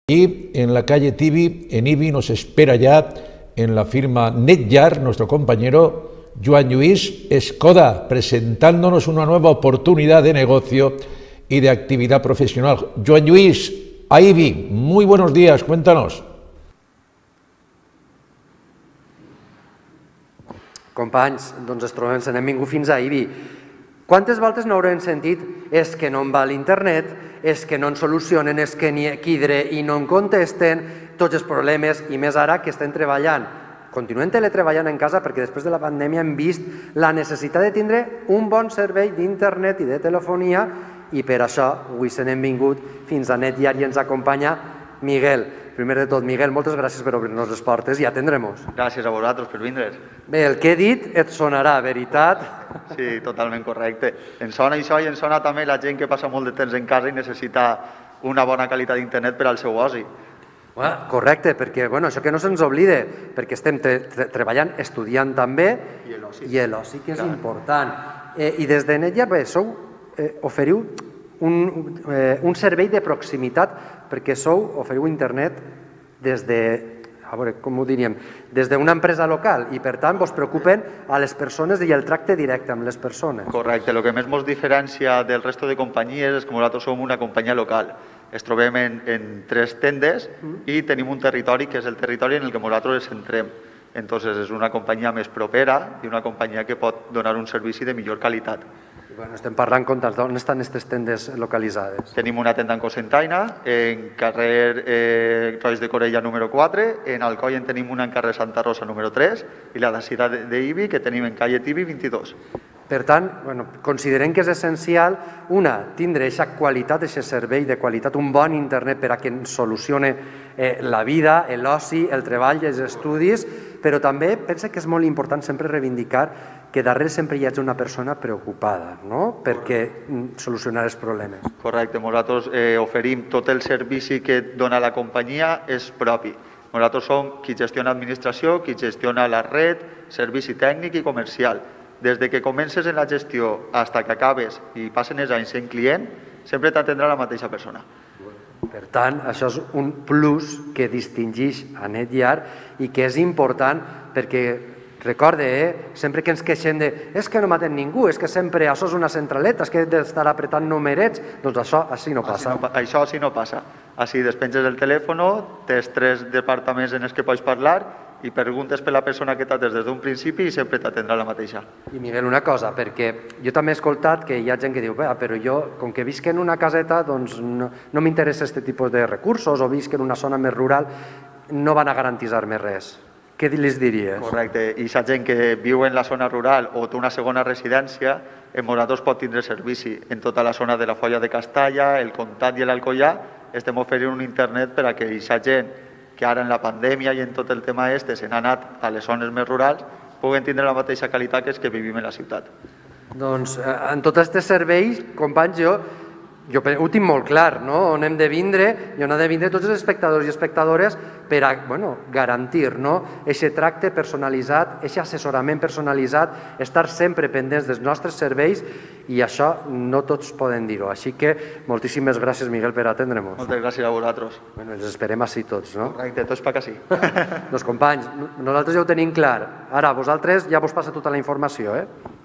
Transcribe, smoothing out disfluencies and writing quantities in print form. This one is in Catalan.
Y en la calle Tibi, en IBI, nos espera ya en la firma Netjar nuestro compañero Joan Lluís Escoda, presentándonos una nueva oportunidad de negocio y de actividad profesional. Joan Lluís, a IBI, muy buenos días, cuéntanos. Companys, doncs ens hem vingut fins a IBI. Quantes voltes no haurem sentit és que no em va l'internet, és que no en solucionen, és que ni quidre i no en contesten, tots els problemes, i més ara que estem treballant. Continuem teletreballant en casa perquè després de la pandèmia hem vist la necessitat de tindre un bon servei d'internet i de telefonia i per això avui se n'hem vingut fins a Netjar i ens acompanya Miguel. Primer de tot, Miguel, moltes gràcies per obrir-nos les portes i atendre-nos. Gràcies a vosaltres per vindre. Bé, el que he dit et sonarà, veritat? Sí, totalment correcte. Em sona això i em sona també la gent que passa molt de temps en casa i necessita una bona qualitat d'internet per al seu oci. Correcte, perquè això que no se'ns oblide, perquè estem treballant, estudiant també, i l'oci que és important. I des de Netjar, oferiu un servei de proximitat, perquè oferiu internet des de, com ho diríem, des d'una empresa local i per tant vos preocupen a les persones i el tracte directe amb les persones. Correcte, el que més ens diferencia del resto de companyies és que nosaltres som una companyia local. Es trobem en 3 tendes i tenim un territori que és el territori en el que nosaltres ens centrem. Entonces és una companyia més propera i una companyia que pot donar un servici de millor qualitat. Estem parlant on estan aquestes tendes localitzades? Tenim una tenda en Cocentaina, en carrer Roig de Corella número 4, en Alcoi en tenim una en carrer Santa Rosa número 3 i la de Ciutat d'Ibi que tenim en calle Tibi 22. Per tant, considerem que és essencial, tindre aquesta qualitat, aquest servei de qualitat, un bon internet per a que ens solucione la vida, l'oci, el treball i els estudis, però també penso que és molt important sempre reivindicar que darrere sempre hi hagi una persona preocupada perquè solucionar els problemes. Correcte, nosaltres oferim tot el servici que dona la companyia és propi. Nosaltres som qui gestiona administració, qui gestiona la red, servici tècnic i comercial. Des que comences en la gestió fins que acabes i passen els anys sent client, sempre t'atendrà la mateixa persona. Per tant, això és un plus que distingeix a Netjar i que és important perquè, recorde, sempre que ens queixem de és que no m'atén ningú, és que sempre això és una centraleta, és que he d'estar apretant numerets, doncs això així no passa. Això així no passa. Així despenges el telèfon, tens 3 departaments en els que pots parlar i preguntes per la persona que t'atens des d'un principi i sempre t'atendrà la mateixa. I Miguel, una cosa, perquè jo també he escoltat que hi ha gent que diu però jo, com que visc en una caseta, doncs no m'interessa aquest tipus de recursos o visc en una zona més rural, no van a garantir-me res. Què les diries? Correcte, i la gent que viu en la zona rural o té una segona residència, en nosaltres pot tindre servici en tota la zona de la Foia de Castalla, el Comtat i l'Alcoià, estem oferint un internet per a que aquesta gent que ara en la pandèmia i en tot el tema se n'ha anat a les zones més rurals, puguen tindre la mateixa qualitat que els que vivim en la ciutat. Doncs en tots aquests serveis, companys, jo ho tinc molt clar, on hem de vindre i on han de vindre tots els espectadors i espectadores per a garantir aquest tracte personalitzat, aquest assessorament personalitzat, estar sempre pendents dels nostres serveis i això no tots poden dir-ho. Així que moltíssimes gràcies, Miguel, per atendre-nos. Moltes gràcies a vosaltres. Els esperem així tots, no? Correcte, tots per que sí. Doncs companys, nosaltres ja ho tenim clar. Ara, vosaltres ja vos passa tota la informació,